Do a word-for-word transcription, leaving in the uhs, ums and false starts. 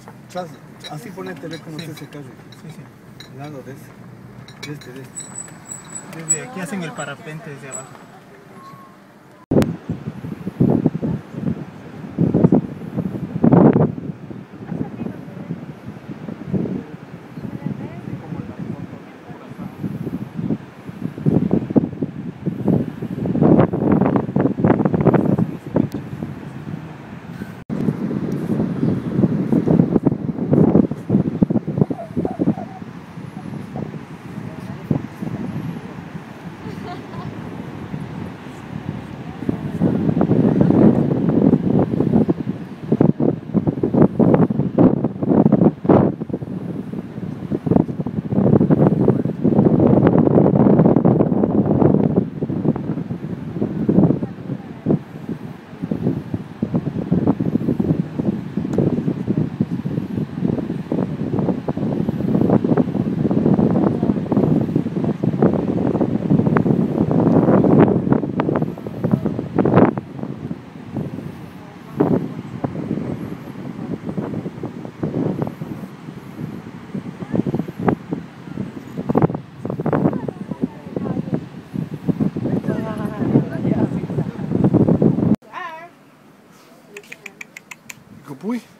Tras, así ponete, ve cómo Sí. está ese carro. Sí, sí. Al lado de este. De este, de este. Desde aquí hacen el parapente desde abajo. Copuy.